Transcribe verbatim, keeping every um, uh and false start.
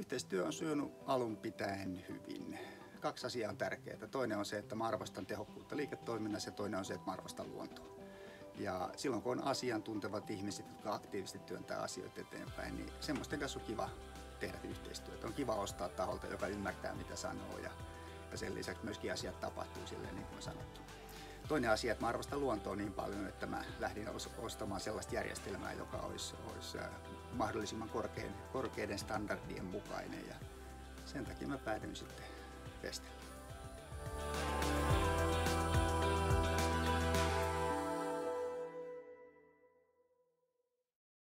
Yhteistyö on sujunut alun pitäen hyvin. Kaksi asiaa on tärkeää. Toinen on se, että mä arvostan tehokkuutta liiketoiminnassa, ja toinen on se, että mä arvostan luontoa. Ja silloin kun on asiantuntevat ihmiset, jotka aktiivisesti työntää asioita eteenpäin, niin semmoisten kanssa on kiva tehdä yhteistyötä. On kiva ostaa taholta, joka ymmärtää mitä sanoo, ja, ja sen lisäksi myöskin asiat tapahtuu silleen niin kuin sanottu. Toinen asia, että mä arvostan luontoa niin paljon, että mä lähdin ostamaan sellaista järjestelmää, joka olisi, olisi mahdollisimman korkein, korkeiden standardien mukainen, ja sen takia mä päädyin sitten Vestelle.